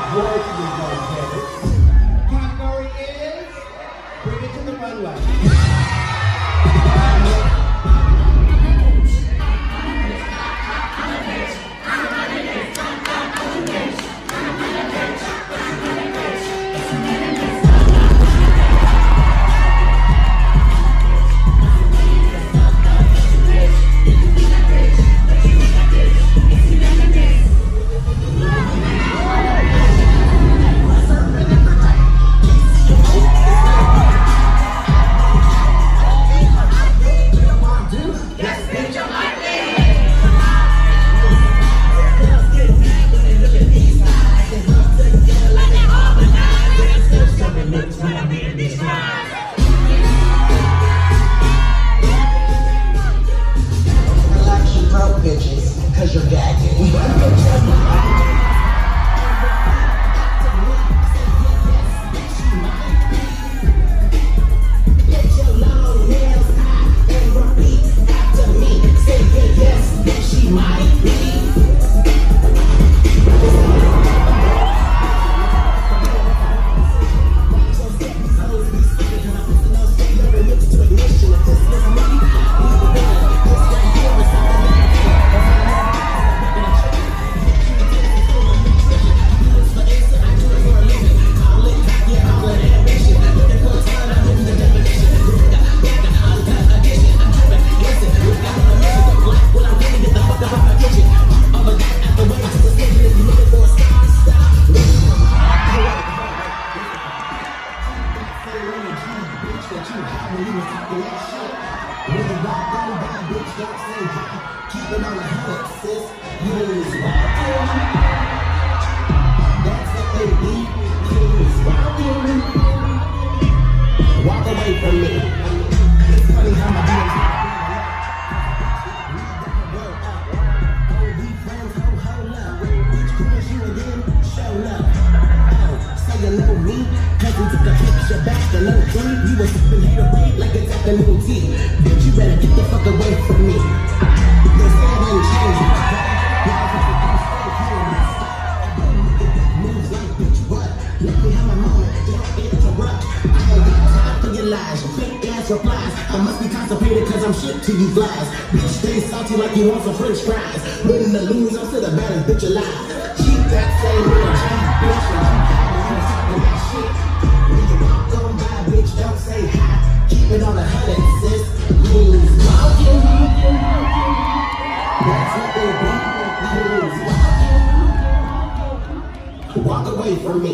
Royalty is longevity. Category is Bring It to the Runway. Cause you're gagging. Get your long nails high and repeat after me. Say yes, bitch, she might be. Keep it on the hood, sis. You is rockin'. That's what they be. You is rockin'. Walk away from me. It's funny how my hands we friends, hold up. Bitch, who is you again? Show up. So you know me, cause we took a picture back to no three. You was sipping hater away like it's afternoon tea. Bitch, you better get the fuck away from me. There's that unchanged. Moves like bitch, what? Let me have my moment, don't interrupt. I ain't got time for your lies, your fake ass replies. I must be constipated cause I'm shit to you flies. Bitch, stay salty like you want some french fries. Winning the lose, I'm still the baddest bitch alive. Keep that same energy, bitch, and keep that shit. When you walk on by, bitch, don't say hi. Keep it on the hundred, sis. Lose, walking. That's what they do. Walk away from me.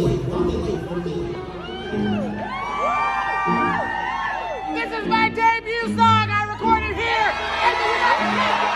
This is my debut song. I recorded here in the United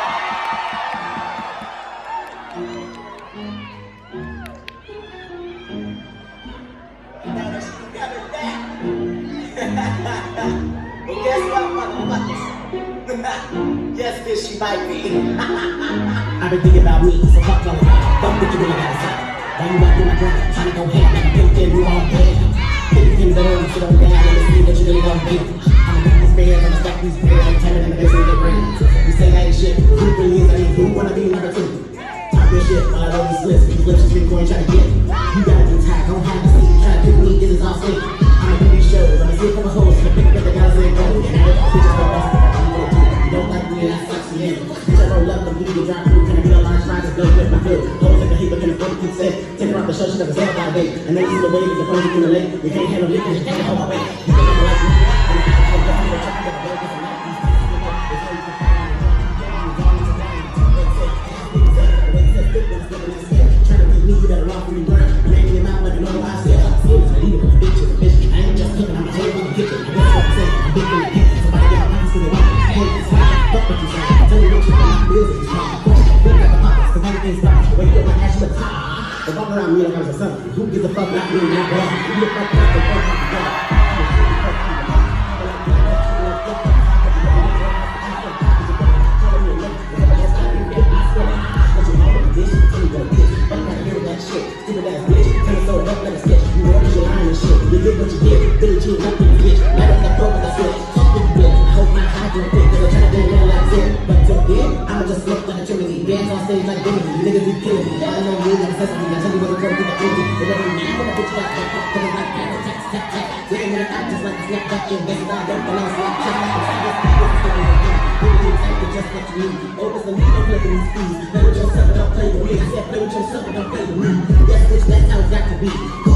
Well, guess what, motherfuckers? Yes, bitch, she might be. I've been thinking about me, so fuck on. Fuck what you really gotta say. Why you up in my grind, trying to go ham like a pimp in wrong band? Thinking that I'm sit on down and see what you really gonna do. I'm gonna these bears, I'm gonna stack these bears, I'm turning in the business they bring. You say I ain't shit, who really is, I ain't who wanna be number two. Talk your shit, while I roll these slips, these lips, you going try to get. You gotta be tired, don't have to sleep, try to pick me, this is all sleep. I'ma do these shows, I'ma see from a hole, so I pick up the guys that go. And I don't bitches go bust, you don't like me and I sucks me in. Bitch, I roll up, the blue, you drop through, can I get a large fries, go with my food. Hoes like a heap, but can afford to consent. Take her off the show, she never said about date. And then see the way that the phone can relate. You can't handle it, you can't hold my weight. You can't like me, and I can't go through the truck, you gotta go get some light. These pieces of work, it's all you can find. Trying to beat me, you better run for me, burn. Man in your mouth like a normal I said. I leave it for the bitch, it's a bitch. I ain't just cooking, I'm a whole in the kitchen. That's what I'm saying, I'm big in the kitchen. Somebody get my piece to the right. Hey, it's fine, fuck what you say. Tell me what you think, business, man. Look at the pockets, cause everything's fine. Wake up, my ass to the top. They walk around me like I was a son. Who gives a fuck about me and my boss? Who the fuck about the fuck about the fuck? Stupid ass ass bitch. Turn so up like a sketch. You know that you're lying and shit. You get what you get. Billy Jean up in the bitch. Light up that broke with a switch. Fuck with the bitch. I hope my high don't pick. Cause I'm trying to get it down like this. But till then, I'ma just smoke like a Trinity. Dance on stage like Dimity. You niggas be killing me. I know you ain't necessity. I tell you what's going to be the enemy. It doesn't matter when I bitch got back up. Cause it's like that. Tap, tap, tap. Looking at it out just like a snapback. Your best I don't belong. Snapchat. Just what you need. Open the lead, don't play with these speeds. Play with yourself, don't play with me. I said play with yourself, don't play with me. Yes, bitch, that's how it's got to be.